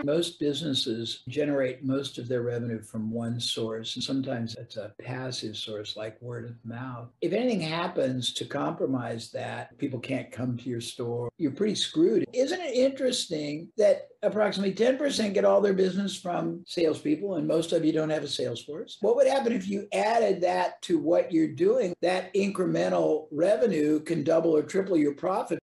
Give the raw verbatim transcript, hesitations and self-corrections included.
Most businesses generate most of their revenue from one source, and sometimes it's a passive source like word of mouth. If anything happens to compromise that, people can't come to your store, you're pretty screwed. Isn't it interesting that approximately ten percent get all their business from salespeople, and most of you don't have a sales force? What would happen if you added that to what you're doing? That incremental revenue can double or triple your profit.